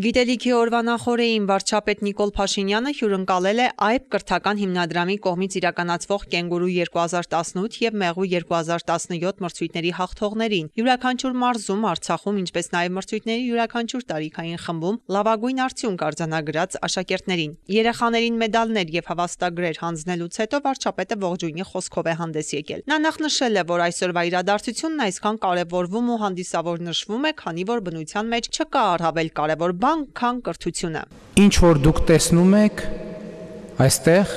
Գիտելիքի օրվա նախօրեին վարչապետ Նիկոլ Փաշինյանը հյուրընկալել է ԱԵՊ կրթական հիմնադրամի կողմից իրականացվող Կենգուրու 2018 և Մեղու 2017 մրցույթների հաղթողներին։ Յուրաքանչյուր մարզում, Արցախում, ինչպես նաև մրցույթների յուրաքանչյուր տարիքային խմբում լավագույն արդյունք արձանագրած աշակերտներին։ Երեխաներին մեդալներ և հավաստագրեր հանձնելուց հետո վարչապետը ողջույնի խոսքով է հանդես եկել։ Նա նախ նշել է, որ այսօրվա իրադարձությունն այսքան կարևորվում ու հանդիսավոր նշվում է, քանի որ բնության մեջ չկա առավել կարևոր բան, քան կրթությունը։ Ինչ որ դուք տեսնում եք այստեղ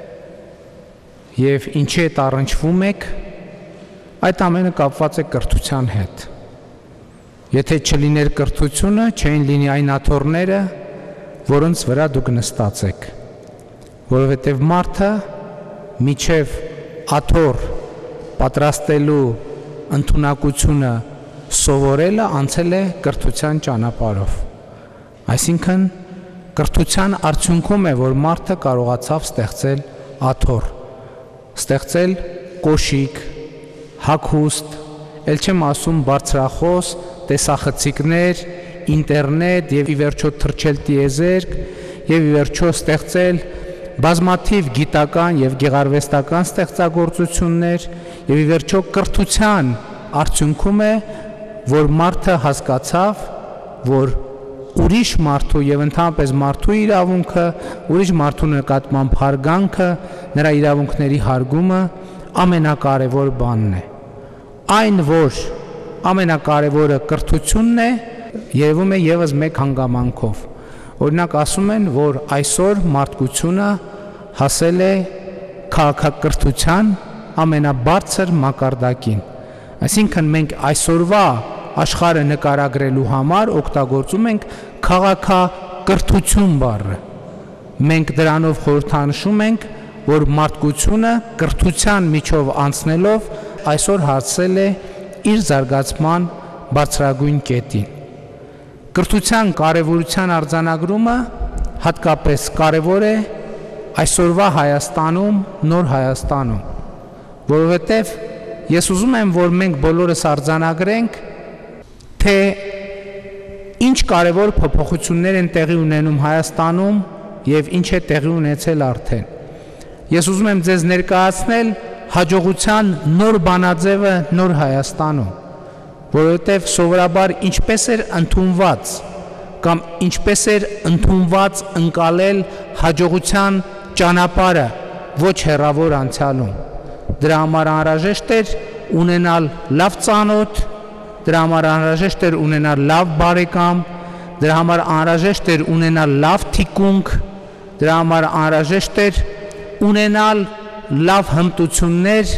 եւ ինչի հետ առնչվում եք, այդ ամենը կապված է կրթության հետ։ Եթե չլիներ կրթությունը, չէին լինի այն աթոռները, որոնց վրա դուք նստած եք, որովհետեւ մարդը միջև աթոռ պատրաստելու ընդունակությունը սովորելը անցել է կրթության ճանապարհով։ Այսինքն կրթության արդյունքում է, որ մարդը կարողացավ ստեղծել աթոռ, ստեղծել կոշիկ, հագուստ, ել չեմ ասում բարձրախոս, տեսախցիկներ, ինտերնետ եւ ի վերջո թռչել տիեզերք եւ ի վերջո ստեղծել բազմաթիվ գիտական եւ գեղարվեստական ստեղծագործություններ եւ ի վերջո կրթության արդյունքում է, որ մարդը հասկացավ, որ ուրիշ մարդու եւ ընդհանրապես մարդու իրավունքը, ուրիշ մարդու նկատմամբ հարգանքը, նրա իրավունքների հարգումը ամենակարևոր բանն է։ Այն, որ ամենակարևորը կրթությունն է, երևում է եւս մեկ հանգամանքով։ Օրինակ ասում են, որ այսօր մարդկությունը հասել է քաղաքակրթության ամենաբարձր մակարդակին։ Այսինքն մենք այսօրվա աշխարհը նկարագրելու համար օգտագործում ենք քաղաքակրթություն բառը։ Մենք դրանով խորհրդանշում ենք, որ մարդկությունը կրթության միջով անցնելով այսօր հասել է իր զարգացման բարձրագույն կետին։ Կրթության կարևորության արձանագրումը հատկապես կարևոր է այսօրվա Հայաստանում, նոր Հայաստանում, որովհետև ես ուզում եմ, որ մենք բոլորս արձանագրենք, թե ինչ կարևոր փոփոխություններ են տեղի ունենում Հայաստանում եւ ինչ է տեղի ունեցել արդեն։ Ես ուզում եմ ձեզ ներկայացնել հաջողության նոր բանաձևը նոր Հայաստանում, որովհետեւ սովորաբար ինչպես էր ընդունված կամ ինչպես էր ընդունված ընկալել հաջողության ճանապարհը ոչ հեռավոր անցյալում։ Դրա համար անհրաժեշտ էր ունենալ լավ ծանոթ, դրա համար անհրաժեշտ էր ունենալ լավ բարեկամ, դրա համար անհրաժեշտ էր ունենալ լավ թիկունք, դրա համար անհրաժեշտ էր ունենալ լավ հմտություններ,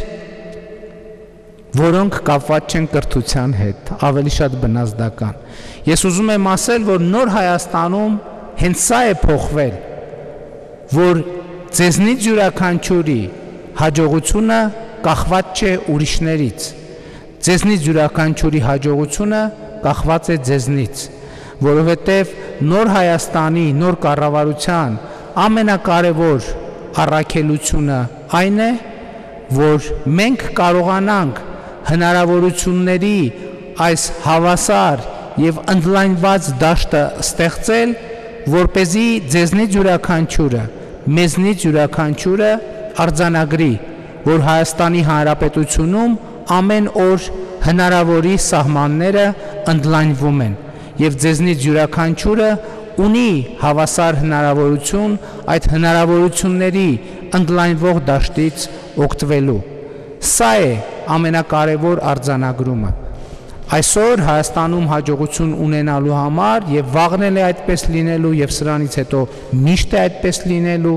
որոնք կապված չեն կրթության հետ, ավելի շատ բնազդական։ Ես ուզում եմ ասել, որ նոր Հայաստանում հենց սա է փոխվել, որ ձեզնից յուրաքանչյուրի հաջողությունը կախված չէ ուրիշներից։ Ձեզնից յուրաքանչյուրի հաջողությունը կախված է ձեզնից, որովհետև նոր Հայաստանի, նոր կառավարության ամենակարևոր առաքելությունը այն է, որ մենք կարողանանք հնարավորությունների այս հավասար եւ ընդլայնված դաշտը ստեղծել, որպեսզի ձեզնից յուրաքանչյուրը, մեզնից յուրաքանչյուրը արձանագրի, որ Հայաստանի Հանրապետությունում ամեն օր հնարավորի սահմանները ընդլայնվում են եւ ձեզնից յուրաքանչյուրը ունի հավասար հնարավորություն այդ հնարավորությունների ընդլայնվող դաշտից օգտվելու։ Սա է ամենակարևոր արձանագրումը։ Այսօր Հայաստանում հաջողություն ունենալու համար եւ վաղն էլ է այդպես լինելու եւ սրանից հետո միշտ է այդպես լինելու,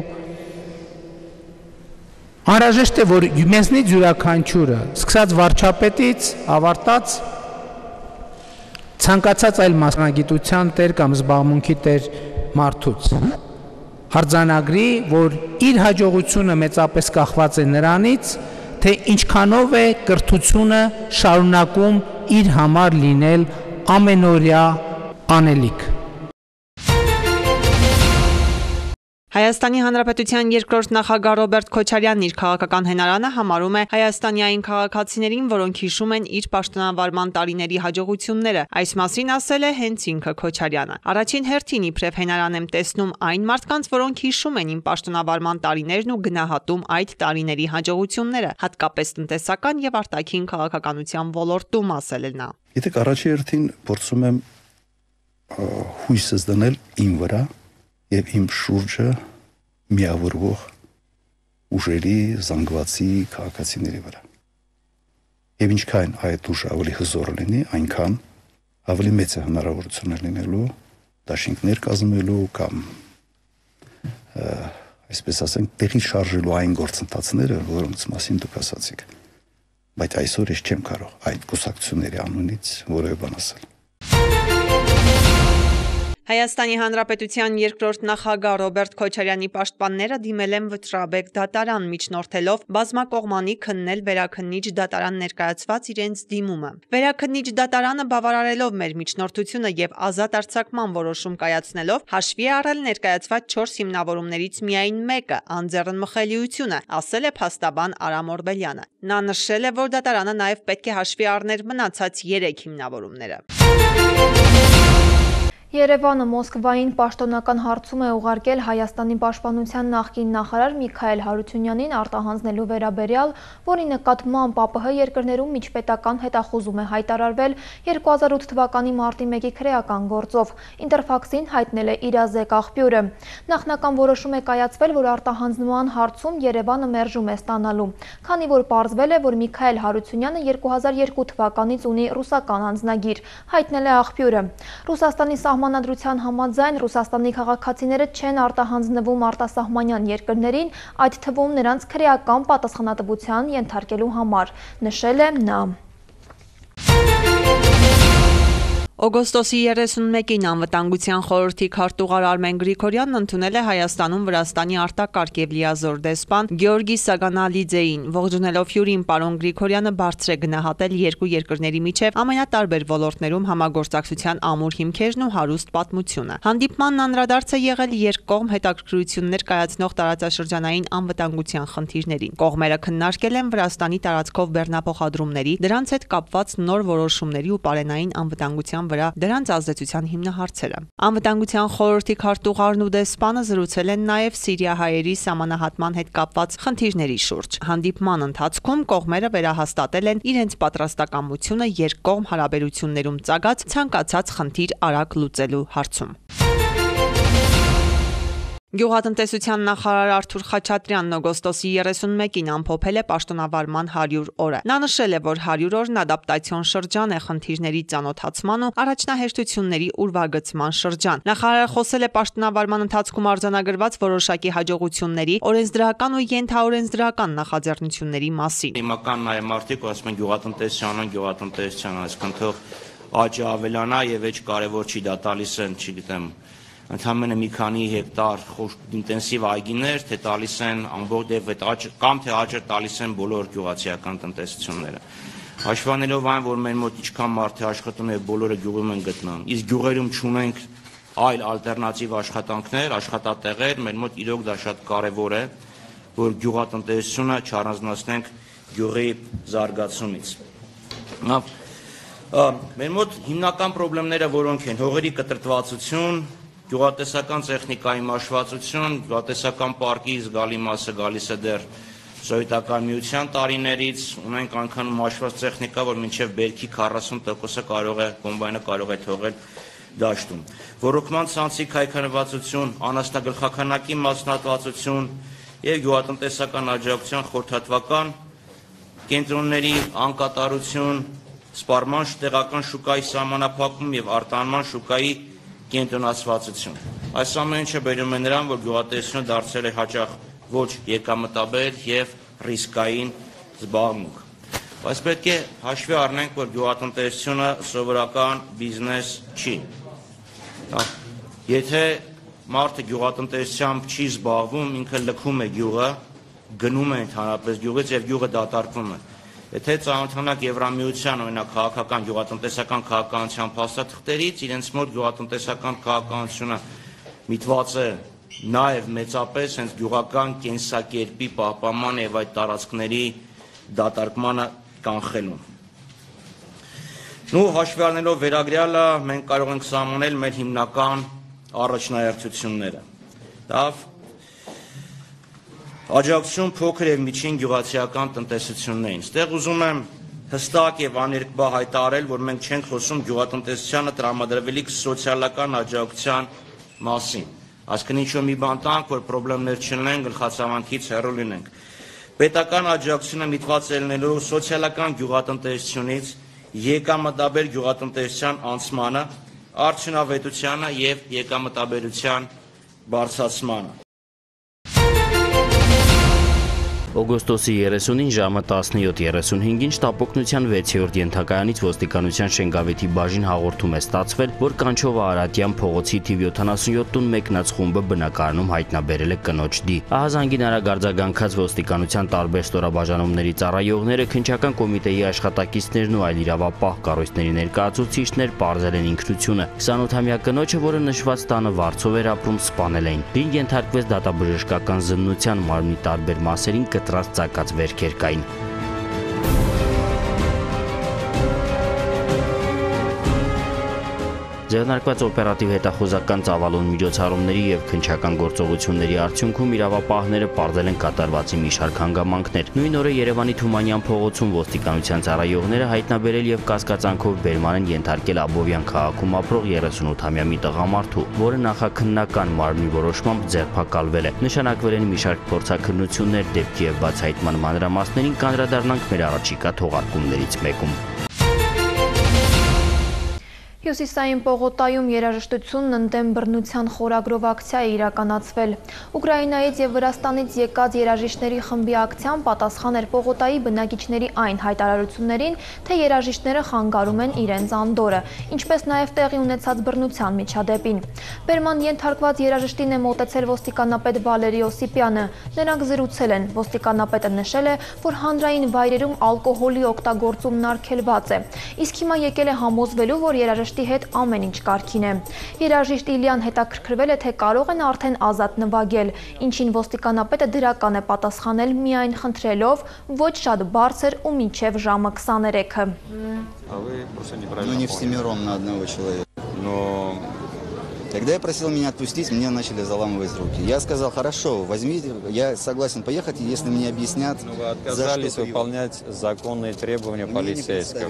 անհրաժեշտ է, որ մեզնից յուրաքանչյուրը, սկսած վարչապետից, ավարտած ցանկացած այլ մասնագիտության տեր կամ զբաղմունքի տեր մարդուց, արձանագրի, որ իր հաջողությունը մեծապես կախված է նրանից, թե ինչքանով է կրթությունը շարունակում իր համար լինել ամենօրյա անելիք։ Հայաստանի Հանրապետության երկրորդ նախագահ Ռոբերտ Քոչարյանն իր քաղաքական հենարանը համարում է հայաստանյային քաղաքացիներին, որոնք հիշում են իր պաշտոնավարման տարիների հաջողությունները։ Այս մասին ասել է հենց ինքը Քոչարյանը։ Առաջին հերթին իբրև հենարան եմ տեսնում այն մարդկանց, որոնք հիշում են իմ պաշտոնավարման տարիներն ու գնահատում այդ տարիների հաջողությունները, հատկապես տնտեսական եւ արտաքին քաղաքականության ոլորտում, ասել է նա։ Գիտեք, առաջի հերթին փորձում եմ հույսս դնել իմ վրա եւ իմ շուրջը միավորվող ուժերի զանգվածի քաղաքացիների վրա։ Եվ ինչքան այդ ուժը ավելի հզոր լինի, այնքան ավելի մեծ է հնարավորությունը լինելու դաշինքներ կազմելու կամ այսպես ասենք տեղի շարժելու այն գործընթացները, որոնց մասին դուք ասացիք։ Բայց այսօր ես չեմ կարող այդ կուսակցությունների անունից որևէ բան ասել։ Հայաստանի Հանրապետության երկրորդ նախագահ Ռոբերտ Քոչարյանի պաշտպանները դիմել են վճռաբեկ դատարան, միջնորդելով բազմակողմանի քննել-վերաքննիչ դատարան ներկայացված իրենց դիմումը։ Վերաքննիչ դատարանը բավարարելով մեր միջնորդությունը եւ ազատ արձակման որոշում կայացնելով հաշվի է առել ներկայացված 4 հիմնավորումներից միայն մեկը՝ անձեռնմխելիությունը, ասել է փաստաբան Արամ Օրբելյանը։ Նա նշել է, որ դատարանը նաեւ պետք է հաշվի առներ մնացած 3 հիմնավորումները։ Երևանը Մոսկվային պաշտոնական հարցում է ուղարկել Հայաստանի պաշտպանության նախկին նախարար Միքայել Հարությունյանին արտահանձնելու վերաբերյալ, որի նկատմամբ ԱՊՀ երկրներում միջպետական հետախուզում է հայտարարվել 2008 թվականի մարտի 1-ի քրեական գործով։ Ինտերֆաքսին հայտնել է իրազեկ աղբյուրը։ Նախնական որոշում է կայացվել, որ արտահանձնման հարցում Երևանը մերժում է ստանալու, քանի որ պարզվել է, որ Միքայել Հարությունյանը 2002 թվականից ունի ռուսական անձնագիր, հայտնել է աղբյուրը։ Ռուսաստանի Սահմանադրության համաձայն Ռուսաստանի քաղաքացիները չեն արտահանձնվում արտասահմանյան երկրներին, այդ թվում նրանց քրեական պատասխանատվության ենթարկելու համար, նշել է նա։ Օգոստոսի 31-ին Անվտանգության խորհրդի քարտուղար Արմեն Գրիգորյանն ընդունել է Հայաստանում Վրաստանի արտակարգ եւ լիազոր դեսպան Գեորգի Սագանալիձեին։ Ողջունելով հյուրին, պարոն Գրիգորյանը բարձր է գնահատել երկու երկրների միջև ամենատարբեր ոլորտներում համագործակցության ամուր հիմքերն ու հարուստ պատմությունը։ Հանդիպմանն անդրադարձ է եղել երկկողմ հետաքրքրություններ կայացնող տարածաշրջանային անվտանգության խնդիրներին։ Կողմերը քննարկել են Վրաստանի տարածքով բեռնափոխադրումների, դրանց հետ կապված նոր որոշումների ու պարենային անվտանգության վրա դրանց ազդեցության հիմնահարցերը։ Անվտանգության խորհրդի քարտուղարն ու դեսպանը զրուցել են նաև սիրիահայերի սահմանահատման հետ կապված խնդիրների շուրջ։ Հանդիպման ընթացքում կողմերը վերահաստատել են իրենց պատրաստակամությունը երկկողմ հարաբերություններում ծագած ցանկացած խնդիր արագ լուծելու հարցում։ Գյուղատնտեսության նախարար Արթուր Խաչատրյանն օգոստոսի 31-ին ամփոփել է պաշտոնավարման 100 օրը։ Նա նշել է, որ 100 օրն ադապտացիոն շրջան է, խնդիրների ծանոթացման ու առաջնահերթությունների ուրվագծման շրջան։ Նախարարը խոսել է պաշտոնավարման ընթացքում արձանագրված որոշակի հաջողությունների, օրենսդրական ու ենթաօրենսդրական նախաձեռնությունների մասին։ Հիմնական նաև մարդիկ ասում են գյուղատնտեսության, այսինքն թող աճը ավելանա եւ էջ կարեւոր չի, դա տալիս են, չգիտեմ, ընդհանրապես մի քանի հեկտար ինտենսիվ այգիներ, թե տալիս են ամբողջ կամ թե աճը տալիս են բոլոր գյուղացիական տնտեսությունները։ Հաշվանելով այն, որ մեր մոտ ինչքան մարդ է աշխատում եւ բոլորը գյուղում են գտնվում, իսկ գյուղերում չունենք այլ ալտերնատիվ աշխատանքներ, աշխատատեղեր, մեր մոտ իրոք դա շատ կարեւոր է, որ գյուղատնտեսությունը չառանձնացնենք գյուղի զարգացումից։ Մեր մոտ հիմնական խնդիրները որոնք են՝ հողերի կտրտվածություն, գյուղատնտեսական տեխնիկայի մաշվածություն, գյուղատնտեսական պարկի զգալի մասը գալիս է դեռ սովետական միության տարիներից, ունենք անգամ մաշված տեխնիկա, որ մինչև բերքի 40%-ը կոմբայնը կարող է թողել դաշտում։ Ոռոգման ցանցի քայքանվածություն, անասնագլխականակի մասնատվածություն եւ գյուղատնտեսական աջակցության խորհրդատվական կենտրոնների անկատարություն, սպառման տեղական շուկայի սահմանափակում եւ արտահանման շուկայի կենտրոնացվածություն։ Այս ամեն ինչը բերում է նրան, որ գյուղատնտեսությունը դարձել է հաճախ ոչ եկամտաբեր եւ ռիսկային զբաղմունք։ Բայց պետք է հաշվի առնենք, որ գյուղատնտեսությունը սովորական բիզնես չի։ Եթե մարդը գյուղատնտեսությամբ չի զբաղվում, ինքը լքում է գյուղը, գնում է ընդհանրապես գյուղից եւ գյուղը դատարկվում է։ Եթե ծանոթանաք Եվրամիության օրինակ քաղաքական գյուղատնտեսական քաղաքականության փաստաթղթերից, իրենց մոտ գյուղատնտեսական քաղաքականությունը միտված է նաև մեծապես հենց գյուղական կենսակերպի պահպանման եւ այդ տարածքների դատարկմանը կանխելուն։ Ու հաշվի առնելով վերագրյալը մենք կարող ենք սահմանել մեր հիմնական առաջնահերթությունները։ Դա աջակցություն փոքր եւ միջին գյուղացիական տնտեսություններին։ Այստեղ ուզում եմ հստակ եւ աներկբա հայտարարել, որ մենք չենք խոսում գյուղատնտեսությանը տրամադրվելիք սոցիալական աջակցության մասին։ Այսինքն ինչ-որ մի բան տանք, որ խնդիրներ չլինեն, գլխացավանքից հեռու լինենք։ Պետական աջակցությունը միտված է լինելու սոցիալական գյուղատնտեսությունից եկամտաբեր գյուղատնտեսության անցմանը, արդյունավետությանը եւ եկամտաբերության բարձրացմանը։ Օգոստոսի 30-ին ժամը 17:35-ին շտապօգնության 6-րդ ենթակայանից ոստիկանության Շենգավիթի բաժին հաղորդում է ստացվել, որ Կանչովա Արատյան փողոցի թիվ 77 տուն մեկնած խումբը բնակարանում հայտնաբերել է կնոջ դի։ Ահազանգին արագարձագանքած ոստիկանության տարբեր ստորաբաժանումների ծառայողները, քննչական կոմիտեի աշխատակիցներն ու այլ իրավապահ կառույցների ներկայացուցիչներ պարզել են ինքնությունը։ 28-ամյա կնոջը, որը նշված տանը վարձով էր ապրում, սպանել էին։ Դին ենթարկվեց դատաբժշկական զննության, մարմնի տարբեր մասերին կտրած ծակած վերքեր կային։ Ձեռնարկված օպերատիվ հետախուզական ծավալուն միջոցառումների եւ քննչական գործողությունների արդյունքում իրավապահները պարզել են կատարվածի մի շարք հանգամանքներ։ Նույն օրը Երևանի Թումանյան փողոցում ոստիկանության ծառայողները հայտնաբերել եւ կասկածանքով բերման են ենթարկել Աբովյան քաղաքում ապրող 38-ամյա մի տղամարդու, որը նախաքննական մարմնի որոշմամբ ձերբակալվել է։ Նշանակվել են մի շարք փորձաքննություններ, դեպքի եւ բացահայտման մանրամասներին կանդրադառնանք մեր առաջիկա թողարկումներից մեկում։ Հյուսիսային Պողոտայում երաժշտությունն ընդդեմ բռնության խորագրով ակցիա է իրականացվել։ Ուկրաինայից եւ Վրաստանից եկած երաժիշտների խմբի ակցիան պատասխան էր Պողոտայի բնակիչների այն հայտարարություններին, թե երաժիշտները խանգարում են իրենց անդորը, ինչպես նաեւ տեղի ունեցած բռնության միջադեպին։ Բերման ենթարկված երաժշտին է մոտեցել ոստիկանապետ Վալերի Օսիպյանը։ Նրանք զրուցել են։ Ոստիկանապետը նշել է, որ հանրային վայրերում ալկոհոլի օգտագործումն արգելված է։ Իսկ հիմա եկել է համոզվելու, որ երաժշտի հետ ամեն ինչ կարգին է։ Երաժիշտ Իլյան հետաքրքրվել է, թե կարող են արդեն ազատ նվագել, ինչին ոստիկանապետը դրական է պատասխանել միայն խնդրելով ոչ շատ բարձր ու մինչև ժամը 23-ը։ Не всемиром на одного человека. Но когда я просил меня отпустить, мне начали заламывать руки. Я сказал: хорошо, возьмите, я согласен поехать, если мне объяснят, вы отказались выполнять законные требования полицейского.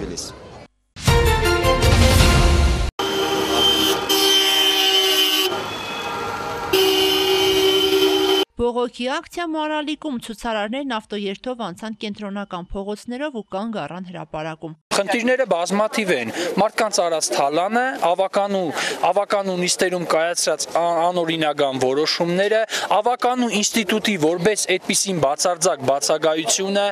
Բողոքի ակցիա Մարալիկում ցուցարարներն ավտոերթով անցան կենտրոնական փողոցներով ու կանգ առան հրապարակում։ Խնդիրները բազմաթիվ են։ Մարդկանց արած թալանը, ավականու նիստերում կայացրած անօրինական որոշումները, ավականու ինստիտուտի որպես այդպիսին բացարձակ բացակայությունը,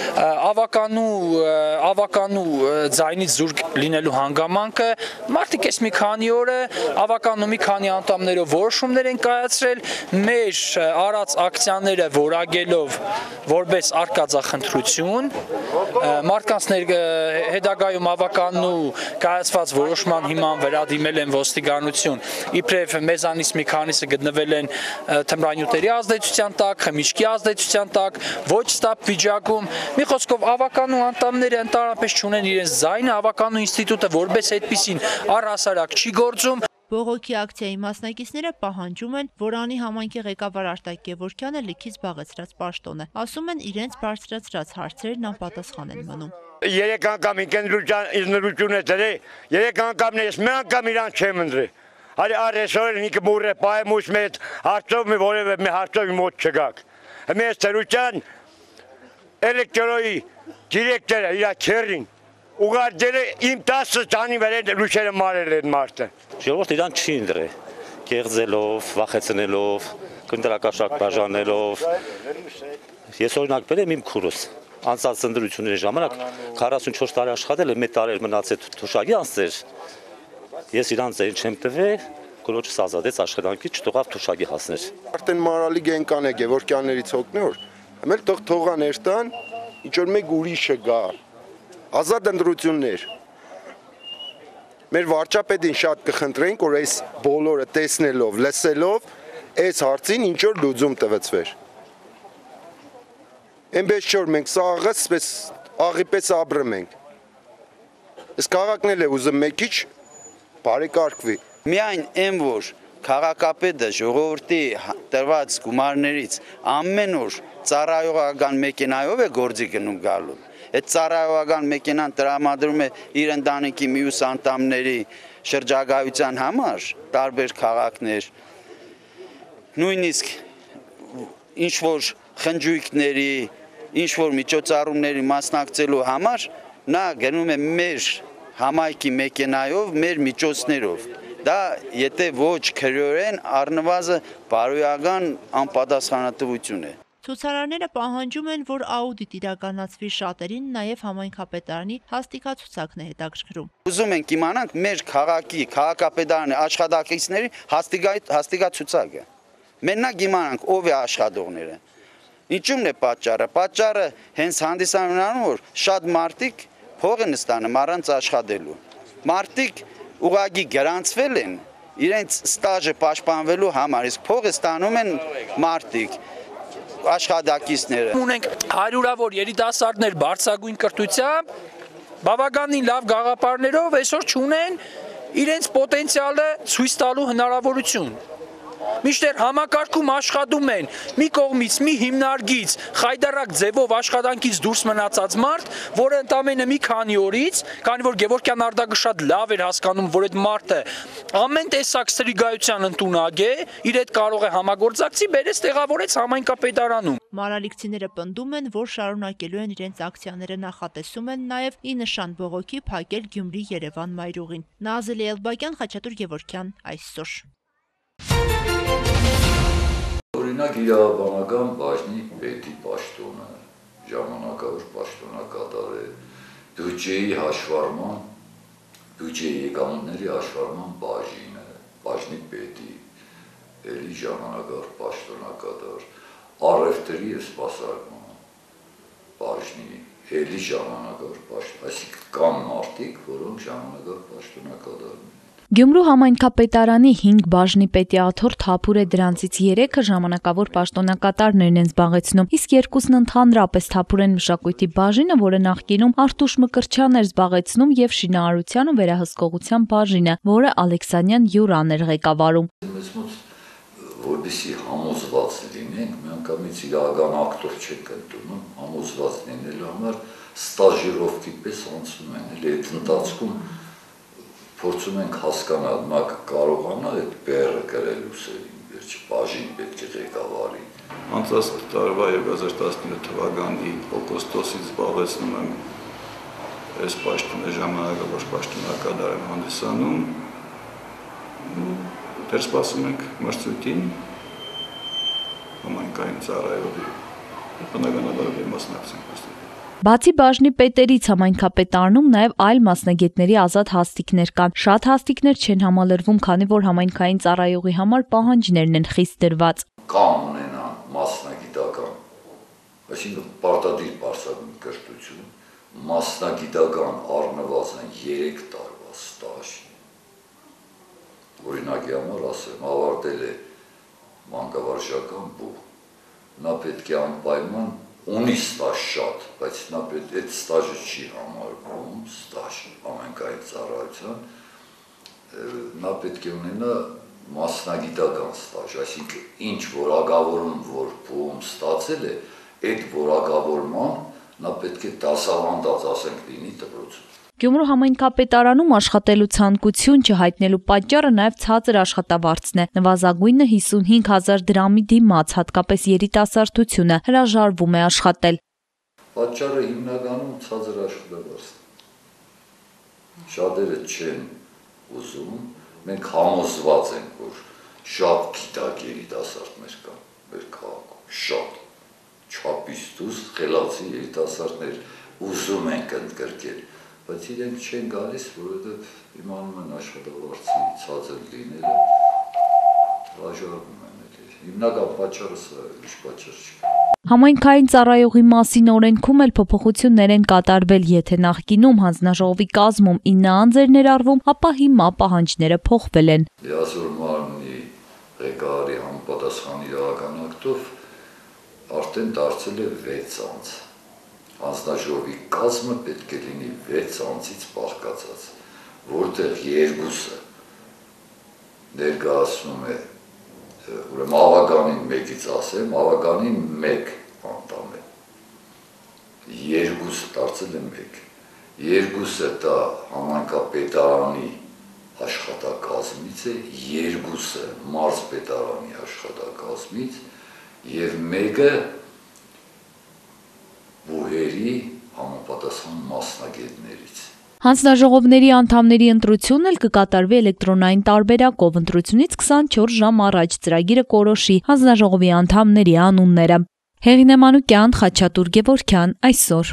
ավականու ձայնից զուրկ լինելու հանգամանքը, մարդիկ էս մի քանի օրը ավականու մի քանի անդամներով որոշումներ են կայացրել, մեր արած ակցիաները որակելով որպես արկածախնդրություն, մարդկանց հետագայում ավականու կայացված որոշման հիման վերադիմել են ոստիկանություն, իբրև մեզանից մի քանիսը գտնվել են թմրանյութերի ազդեցության տակ, խմիչքի ազդեցության տակ, ոչ ստապ վիճակում, մի խոսքով ավականու անդամները ընդհանրապես չունեն իրենց ձայնը, ավականու ինստիտուտը որպես այդպիսին առհասարակ չի գործում։ Բողոքի ակցիայի մասնակիցները պահանջում են, որ անի համայնքի ղեկավար Արտակ Գևորգյանը լիքից զբաղեցրած պաշտոն է։ Ասում են, իրենց բարձրացրած հարցերն անպատասխան են մնում։ 3 անգամ ինքնուրույն է դրել, 3 անգամն ես մի անգամ իրան չեմ ընտրել։ Արի արեսորը ինքը բուրը պայմուս մեծ հարցով մի որևէ մի հարցով մոտ չգաք։ Մեծ դրության էլեկտրոյի դիրեկտորը իր քերին ուղարկել է իմ 10 տանի վրա լուչերը մարել են մարդը։ Ժողովուրդը իրան չի ընտրել, կեղծելով, վախեցնելով, կնդրակաշարք բաժանելով։ Ես օրինակվել եմ իմ քուրս, անցած ընտրությունների ժամանակ 44 տարի աշխատել եմ, 1 տարի մնացել թոշակի անցեր։ Ես իրան ձեր չեմ տվել, կորոջս ազատեց աշխատանքից, չթողավ թոշակի հասներ։ Արդեն Մարալի գենկան է Գևորգյաններից օգնոր, ամել թողան երտան, ինչ որ մեկ ուրիշը գա։ Ազատ ընտրություններ։ Մեր վարչապետին շատ կխնդրենք, որ այս բոլորը տեսնելով, լսելով, այս հարցին ինչ որ լուծում տվեցվեր։ Այնպես որ մենք սաղը աղի պես ապրում ենք։ Այս քաղաքն էլ է ուզում մեկիչ բարեկարգվի։ Միայն այն որ քաղաքապետը ժողովրդի տրված գումարներից ամեն օր ծառայողական մեքենայով է գործի գնում գալու։ Այդ ծառայողական մեքենան տրամադրում է իր ընտանիքի մյուս անդամների շրջագայության համար տարբեր քաղաքներ, նույնիսկ ինչ որ խնջույքների, ինչ որ միջոցառումների մասնակցելու համար նա գնում է մեր համայնքի մեքենայով, մեր միջոցներով։ Դա եթե ոչ քրեորեն առնվազն բարոյական անպատասխանատվություն է։ Ցուցարարները պահանջում են, որ աուդիտ իրականացվի, շատերին նաև համայնքապետարանի հաստիկացուցակն է հետաքրքրում։ Ուզում ենք իմանանք մեր քաղաքի քաղաքապետարանի աշխատակիցների հաստիկացուցակը։ Մենակ իմանանք ով է աշխատողները։ Ինչու՞մն է պատճառը։ Պատճառը հենց հանդիսանում որ շատ մարդիկ փող են ստանում առանց աշխատելու։ Մարդիկ ուղղակի գրանցվել են իրենց ստաժը պաշտպանվելու համար, իսկ փողը ստանում են մարդիկ աշխատակիցները։ Ունենք հարյուրավոր երիտասարդներ բարձրագույն կրթությամբ, բավականին լավ գաղափարներով այսօր չունեն իրենց պոտենցիալը ցույց տալու հնարավորություն։ Մինչդեռ համակարգում աշխատում են մի կողմից մի հիմնարկից խայդարակ ձևով աշխատանքից դուրս մնացած մարդ, որը ընդամենը մի քանի օրից, քանի որ Գևորգյան Արտակը շատ լավ էր հասկանում, որ այդ մարդը ամեն տեսակ սրիգայության ընդունակ է, իր հետ կարող է համագործակցի, բերեց տեղավորեց համայնքապետարանում։ Մարալիքցիները պնդում են, որ շարունակելու են իրենց ակցիաները, նախատեսում են նաև ի նշան բողոքի փակել Գյումրի-Երևան մայրուղին։ Նազելի Էլբակյան, Խաչատուր Գևորգյան, այսօր։ Օրինակ իրավաբանական բաժնի պետի պաշտոնը, ժամանակավոր պաշտոնակատար է, բյուջեի հաշվառման, բյուջեի եկամուտների հաշվառման բաժնի պետի, էլի ժամանակավոր պաշտոնակատար, առևտրի և սպասարկման բաժնի, էլի ժամանակավոր պաշտոնակատար, այսինքն կան մարդիկ, որոնք ժամանակավոր պաշտոնակատարն են։ Գյումրու համայնքապետարանի 5 բաժնի պետի աթոռ Թափուր է, դրանցից 3-ը ժամանակավոր պաշտոնակատարներն են զբաղեցնում, իսկ 2-ն ընդհանրապես Թափուրեն մշակույթի բաժինը, որը նախկինում Արտուշ Մկրտչյանն էր զբաղեցնում, եւ շինարարության ու վերահսկողության բաժինը, որը Ալեքսանյան Յուրան էր ղեկավարում։ Որպեսզի համոզված լինենք, միանգամից իրական ակտով չենք ընդունում, համոզված լինելու համար ստաժիրովկի պես անցնում են, այդ ընթացքում փորձում ենք հասկանալ, նա կարողանա այդ բեռը գրել ուսերին, վերջ բաժին պետք է ղեկավարի։ Անցած տարվա 2017 թվականի օգոստոսից զբաղեցնում եմ այս պաշտոնը, ժամանակավոր պաշտոնակատար եմ հանդիսանում, դեռ սպասում ենք մրցույթին, համայնքային ծառայողի, բնականաբար մասնակցենք։ Բացի բաժնի պետերից համայնքապետարանում նաև այլ մասնագետների ազատ հաստիկներ կան։ Շատ հաստիկներ չեն համալրվում, քանի որ համայնքային ծառայողի համար պահանջներն են խիստ դրված։ Կամ ունենան մասնագիտական, այսինքն պարտադիր պարսակում կրթություն, մասնագիտական առնվազն 3 տարվա ստաժ։ Օրինակի համար ասեմ, ավարտել է մանկավարժական բուհ, նա պետք է անպայման ունի ստաժ շատ, բայց նա այդ ստաժը չի համարվում, ստաժ համայնքային ծառայության, նա պետք է ունենա մասնագիտական ստաժ, այսինքն ինչ որակավորում, որ բուհում ստացել է, այդ որակավորման նա պետք է դասավանդած, ասենք, լինի դպրոցում։ Գյումրու համայնքապետարանում աշխատելու ցանկություն չհայտնելու պատճառը նաև ցածր աշխատավարձն է։ Նվազագույնը 55,000 դրամի դիմաց, հատկապես երիտասարդությունը հրաժարվում է աշխատել։ Պատճառը հիմնականում ցածր աշխատավարձն է։ Շատերը չեն ուզում, մենք համոզված ենք, որ շատ գիտակ երիտասարդներ կան մեր քաղաքում, շատ չափից դուրս խելացի երիտասարդներ ուզում ենք ընդգրկել, բայց իրենք չեն գալիս, որովհետև իմանում են աշխատավարձի ցածր լինելը, հրաժարվում են էլի։ Հիմնական պատճառը սա է, ուրիշ պատճառ չկա։ Համայնքային ծառայողի մասին օրենքում էլ փոփոխություններ են կատարվել, եթե նախկինում հանձնաժողովի կազմում 9 անձ էր ներառվում, ապա հիմա պահանջները փոխվել են։ Լիազոր մարմնի ղեկավարի համապատասխան իրական ակտով արդեն դարձել է 6 անձ։ Հանձնաժողովի կազմը պետք է լինի 6 անձից բաղկացած, որտեղ 2-ը ներկայացնում է ուրեմն ավականին 1-ից ասեմ, ավականին 1 անդամ է, 2-ը դարձել է 1, 2-ը դա համայնքապետարանի աշխատակազմից է, 2-ը մարզպետարանի աշխատակազմից և 1-ը բուհերի համապատասխան մասնագետներից։ Հանձնաժողովների անդամների ընտրությունն էլ կկատարվի էլեկտրոնային տարբերակով, ընտրությունից 24 ժամ առաջ ծրագիրը կորոշի հանձնաժողովի անդամների անունները։ Հեղինե Մանուկյան, Խաչատուր Գևորգյան, այսօր։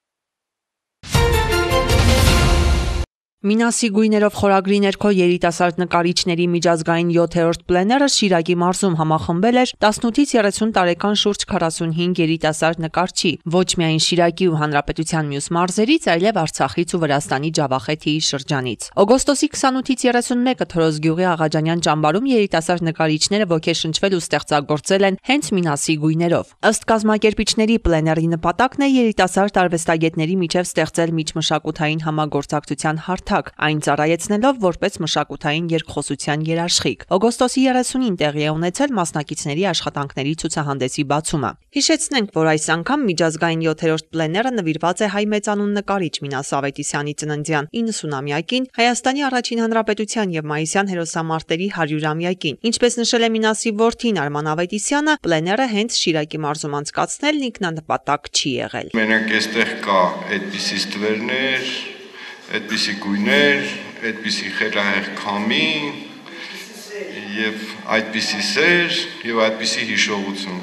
Մինասի գույներով խորագրի ներքո երիտասարդ նկարիչների միջազգային 7-րդ պլեները Շիրակի մարզում համախմբել էր 18-ից 30 տարեկան շուրջ 45 երիտասարդ նկարչի, ոչ միայն Շիրակի ու Հանրապետության մյուս մարզերից, այլև Արցախից ու Վրաստանի Ջավախեթիի շրջանից։ Օգոստոսի 28-ից 31-ը Թորոսգյուղի Աղաջանյան ճամբարում երիտասարդ նկարիչները ոգեշնչվել ու ստեղծագործել են հենց Մինասի գույներով։ Ըստ կազմակերպիչների պլեների նպատակն է երիտասարդ արվեստագետների միջև ստեղծել միջմշակութային համագործակցության հարթակ, այն ծառայեցնելով որպես մշակութային երկխոսության երաշխիք։ Օգոստոսի 30-ին տեղի է ունեցել մասնակիցների աշխատանքների ցուցահանդեսի բացումը։ Հիշեցնենք, որ այս անգամ միջազգային 7-րդ պլեները նվիրված է հայ մեծանուն նկարիչ Մինաս Ավետիսյանի ծննդյան 90-ամյակին, Հայաստանի առաջին հանրապետության եւ Մայիսյան հերոսամարտերի 100-ամյակին։ Ինչպես նշել է Մինասի որդին Արման Ավետիսյանը, պլեները հենց Շիրակի մարզում անցկացնելն ինքնանպատակ չի եղել։ Մենակ այստեղ կա այդպիսի ստվերներ, այդպիսի գույներ, այդպիսի խելահեղ քամի եւ այդպիսի սեր եւ այդպիսի հիշողություն։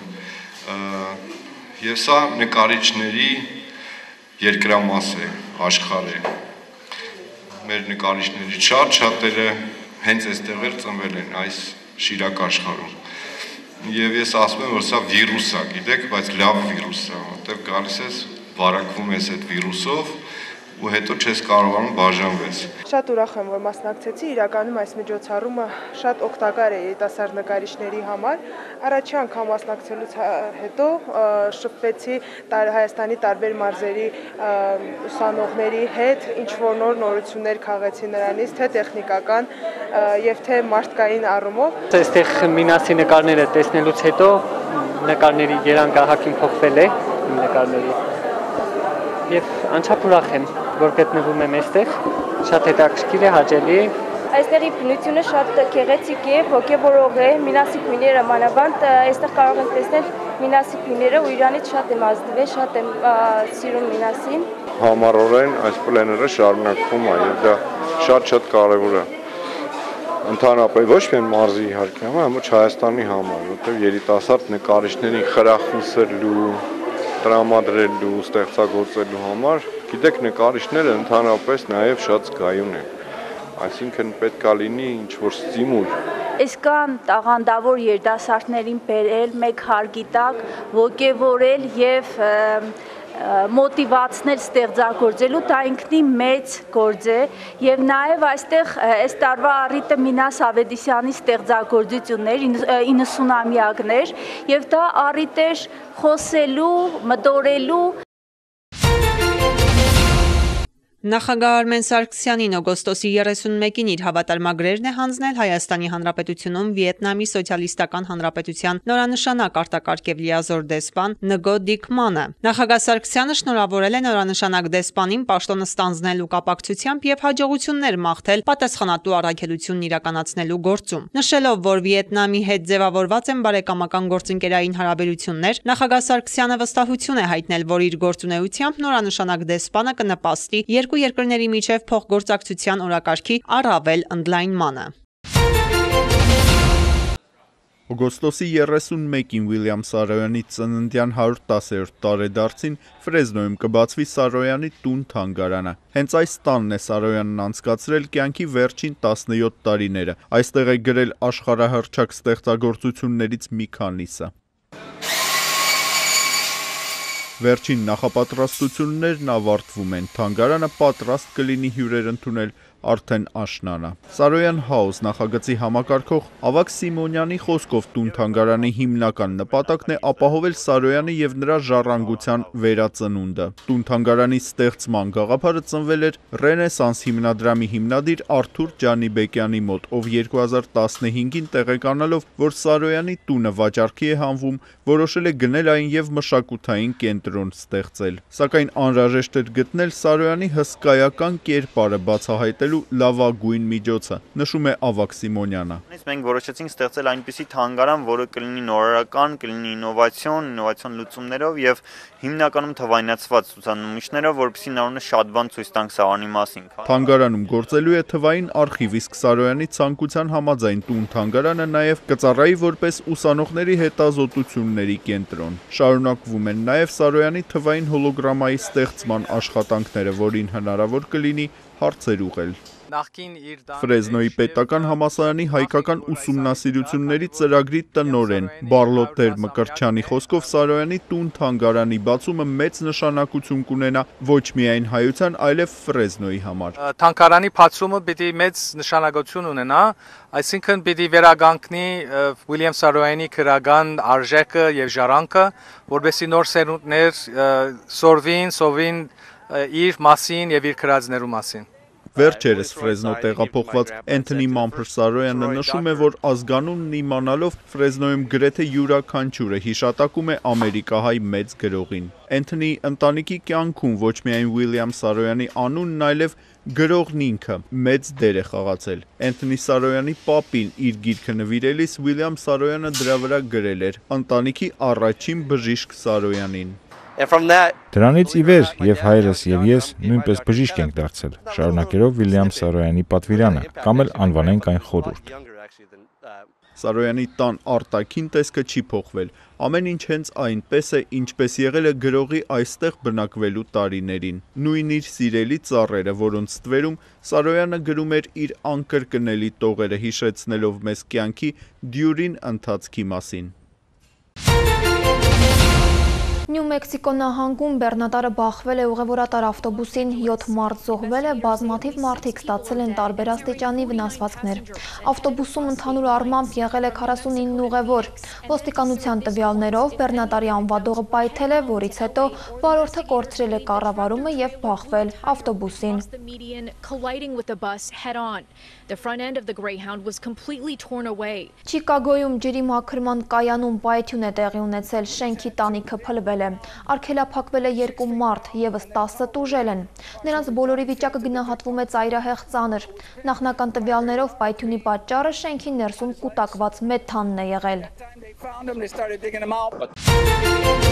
Եվ սա նկարիչների երկրամաս է, աշխարհ է։ Մեր նկարիչների շատերը հենց այստեղ էլ ծնվել են այս Շիրակ աշխարհում։ Եվ ես ասում եմ, որ սա վիրուս է, գիտեք, բայց լավ վիրուս է, որտեղ գալիս ես, վարակվում ես այդ վիրուսով ու հետո չես կարողանում բաժանվես։ Շատ ուրախ եմ, որ մասնակցեցի, իրականում այս միջոցառումը շատ օգտակար է երիտասարդ նկարիչների համար։ Առաջի անգամ մասնակցելուց հետո շփվեցի Հայաստանի տարբեր մարզերի ուսանողների հետ, ինչ-որ նոր նորություններ քաղեցի նրանից, թե տեխնիկական եւ թե մարդկային առումով։ Այստեղ Մինասի նկարները տեսնելուց հետո նկարների երանգահակին փոխվել է իմ նկարների։ Եվ անչափ ուրախ եմ, որ գտնվում եմ այստեղ, շատ հետաքրքիր է, հաճելի է։ Այստեղի բնությունը շատ գեղեցիկ է, ոգևորող է, Մինասի գույները մանավանդ, այստեղ կարող ենք տեսնել Մինասի գույները ու իրանից շատ եմ ազդվել, շատ եմ սիրում Մինասին։ Համառորեն այս պլեները շարունակվում է եւ դա շատ կարեւոր է։ Ընդհանրապես ոչ միայն մարզի իհարկե, այլ Հայաստանի համար, որտեղ երիտասարդ նկարիչներին խրախուսելու, տրամադրելու, ստեղծագործելու համար, գիտեք, նկարիչները ընդհանրապես նաև շատ զգայուն են, այսինքն պետք է լինի ինչ-որ ստիմուլ։ Այսքան տաղանդավոր երիտասարդներին բերել մեկ հարգի տակ, ոգևորել եւ մոտիվացնել ստեղծագործելու, դա ինքնին մեծ գործ է եւ նաեւ այստեղ այս տարվա առիթը Մինաս Ավետիսյանի ստեղծագործություններ 90-ամյակներ եւ դա առիթ էր խոսելու, մտորելու։ Նախագահ Արմեն Սարգսյանին օգոստոսի 31-ին իր հավատարմագրերն է հանձնել Հայաստանի Հանրապետությունում Վիետնամի Սոցիալիստական Հանրապետության նորանշանակ արտակարգ լիազոր դեսպան Նգո Դիկմանը։ Նախագահ Սարգսյանը շնորհավորել է նորանշանակ դեսպանին պաշտոնը ստանձնելու կապակցությամբ եւ հաջողություններ մաղթել պատասխանատու առաքելությունն իրականացնելու գործում։ Նշելով, որ Վիետնամի հետ ձևավորված են բարեկամական գործընկերային հարաբերություններ, նախագահ Սարգսյանը վստահություն է հայտնել, որ իր գործունեությամբ նորանշանակ դեսպանը կնպաստի երկու երկրների միջև փոխգործակցության օրակարգի առավել ընդլայնմանը։ Օգոստոսի 31-ին Ուիլյամ Սարոյանի ծննդյան 110-րդ տարեդարձին Ֆրեզնոյում կբացվի Սարոյանի տուն-թանգարանը։ Հենց այս տանն է Սարոյանն անցկացրել կյանքի վերջին 17 տարիները։ Այստեղ է գրել աշխարհահռչակ ստեղծագործություններից մի քանիսը։ Վերջին նախապատրաստություններն ավարտվում են, թանգարանը պատրաստ կլինի հյուրեր ընդունել արդեն աշնանը։ Սարոյան House նախագծի համակարգող Ավագ Սիմոնյանի խոսքով տուն-թանգարանի հիմնական նպատակն է ապահովել Սարոյանի եւ նրա ժառանգության վերածնունդը։ Տուն-թանգարանի ստեղծման գաղափարը ծնվել էր Ռենեսանս հիմնադրամի հիմնադիր Արթուր Ջանիբեկյանի մոտ, ով 2015-ին տեղեկանալով, որ Սարոյանի տունը վաճառքի է հանվում, որոշել է գնել այն եւ մշակութային կենտրոն ստեղծել։ Սակայն անհրաժեշտ էր գտնել Սարոյանի հսկայական կերպարը բացահայտելու լավագույն միջոցը, նշում է Ավագ Սիմոնյանը։ Մենք որոշեցինք ստեղծել այնպիսի թանգարան, որը կլինի նորարարական, կլինի ինովացիոն լուծումներով եւ հիմնականում թվայնացված ցուցանմուշներով, որովհետեւ նորոնը շատ բան ցույց տանք Սարոյանի մասին։ Թանգարանում գործելու է թվային արխիվ, իսկ Սարոյանի ցանկության համաձայն տուն-թանգարանը նաև կծառայի որպես ուսանողների հետազոտությունների կենտրոն։ Շարունակվում են նաև Սարոյանի թվային հոլոգրամայի ստեղծման աշխատանքները, որին հնարավոր կլինի հարցեր ուղղել։ Ֆրեզնոյի պետական համալսարանի հայկական ուսումնասիրությունների ծրագրի տնօրեն Բարլոտեր Մկրտչյանի խոսքով Սարոյանի տուն-թանգարանի բացումը մեծ նշանակություն կունենա ոչ միայն հայության, այլև Ֆրեզնոյի համար։ Թանգարանի բացումը պիտի մեծ նշանակություն ունենա, այսինքն պիտի վերագանքնի Ուիլյամ Սարոյանի քրական արժեքը եւ ժառանգը, որովհետեւ նոր սերունդներ սովին իր մասին եւ իր քրածներու մասին։ Վերջերս Ֆրեզնո տեղափոխված Էնթոնի Մամփր Սարոյանը նշում է, որ ազգանունն իմանալով Ֆրեզնոյում գրեթե յուրաքանչյուրը հիշատակում է ամերիկահայ մեծ գրողին։ Էնթոնի ընտանիքի կյանքում ոչ միայն Ուիլյամ Սարոյանի անունն, այլև գրողն ինքը մեծ դեր է խաղացել։ Էնթոնի Սարոյանի պապին իր գիրքը նվիրելիս Ուիլյամ Սարոյանը դրա վրա գրել էր ընտանիքի առաջին բժիշկ Սարոյանին։ Դրանից ի վեր եւ հայրս եւ ես նույնպես բժիշկ ենք դարձել, շարունակելով Վիլյամ Սարոյանի պատվիրանը, կամ էլ անվանենք այն խորհուրդ։ Սարոյանի տան արտաքին տեսքը չի փոխվել, ամեն ինչ հենց այնպես է, ինչպես եղել է գրողի այստեղ բնակվելու տարիներին։ Նույն իր սիրելի ծառերը, որոնց ստվերում Սարոյանը գրում էր իր անկրկնելի տողերը, հիշեցնելով մեզ կյանքի դյուրին ընթացքի մասին։ Նյու Մեքսիկո նահանգում բեռնատարը բախվել է ուղևորատար ավտոբուսին, 7 մարդ զոհվել է, բազմաթիվ մարդիկ ստացել են տարբեր աստիճանի վնասվածքներ։ Ավտոբուսում ընդհանուր առմամբ եղել է 49 ուղևոր։ Ոստիկանության տվյալներով բեռնատարի անվադողը պայթել է, որից հետո վարորդը կորցրել է կառավարումը եւ բախվել ավտոբուսին։ Չիկագոյում ջրի մաքրման կայանում պայթյուն է տեղի ունեցել, շենքի տանիքը փլվել է։ Արգելափակվել է 2 մարդ, եւս 10 տուժել են։ Նրանց բոլորի վիճակը գնահատվում է ծայրահեղ ծանր։ Նախնական տվյալներով պայթյունի պատճառը շենքի ներսում կուտակված մեթանն է եղել։